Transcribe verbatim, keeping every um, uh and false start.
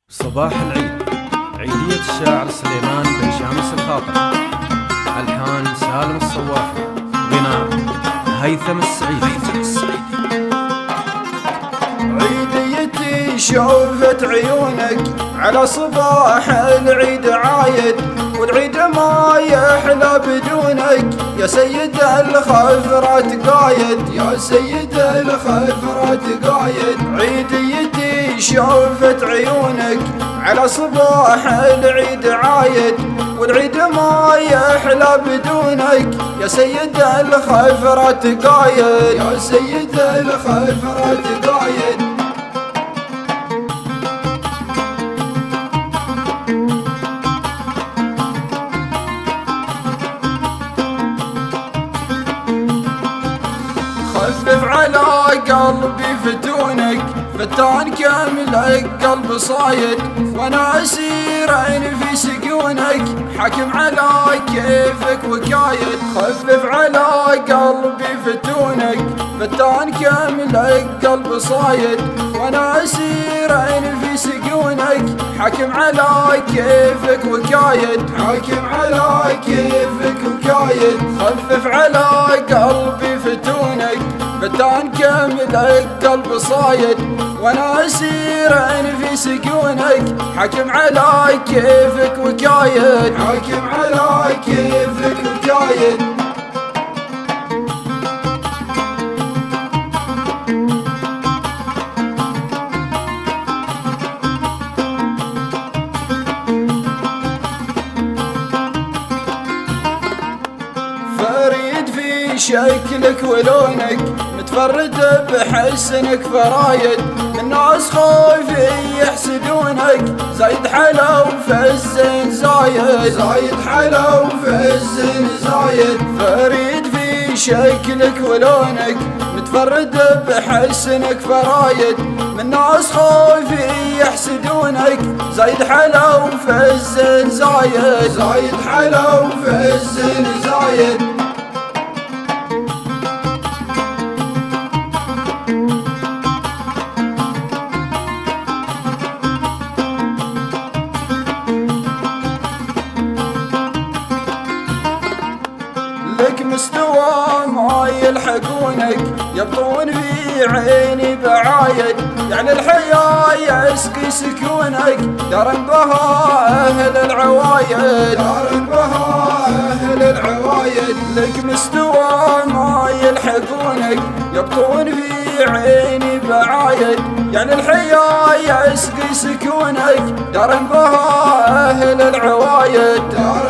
صباح العيد عيدية الشاعر سليمان بن شامس الخاطر. ألحان سالم الصوافي، غناء هيثم السعيدي. عيديتي شوفت عيونك على صباح العيد عايد، والعيد ما يحلى بدونك يا سيد الخفرات قايد، يا سيد الخفرات قايد. عيديتي شوفت عيونك على صباح العيد عايد، والعيد ما يحلى بدونك يا سيد الخفرات قايد، يا سيد الخفرات قايد. خفف على قلبي فتونك، فتان كامل قلب صايد، وانا اسير عين في سجونك حاكم على كيفك وكايد. خفف على قلبي فتونك، فتان كامل قلب صايد، وانا اسير عين في سجونك حاكم على كيفك وكايد، حاكم على كيفك وكايد. خفف على قلبي فتونك، فتان كامل قلب صايد، وانا اسير عين في سجونك حاكم على كيفك وكايد، حاكم على كيفك وكايد. فريد في شكلك ولونك، متفرد بحسنك فرايد، الناس خوف يحسدونك زايد حلو في الزين زايد، زايد حلو في الزين زايد. فريد في شكلك ولونك، متفرد بحسنك فرايد، من ناس خوف يحسدونك زايد حلو في الزين زايد، زايد حلو في الزين زايد. لك مستوى ما يلحقونك يبطون في عيني بعايد، يعني الحياة يسقي سكونك دارن بها أهل العوايد، دارن بها أهل العوايد. لك مستوى ما يلحقونك يبطون في عيني بعايد، يعني الحياة يسقي سكونك دارن بها أهل العوايد.